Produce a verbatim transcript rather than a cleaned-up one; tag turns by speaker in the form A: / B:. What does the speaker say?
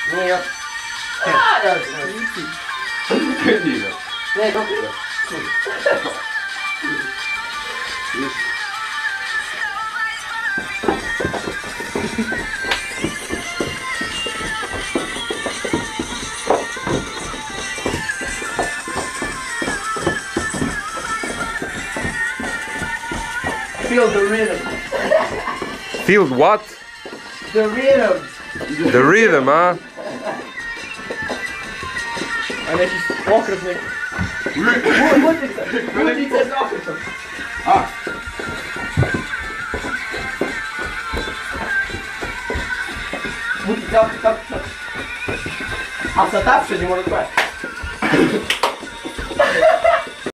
A: Nie, ja... A, ja
B: Pedino.
A: Nie, go piję. Feel the rhythm.
C: Feel what?
A: The rhythm.
C: The rhythm, huh?
A: En als je wakker bent. Hoe moet ik het? Hoe moet ik het afzetten?
B: Ah.
A: Moet ik dat... Als dat afzet, je moet het kwijt.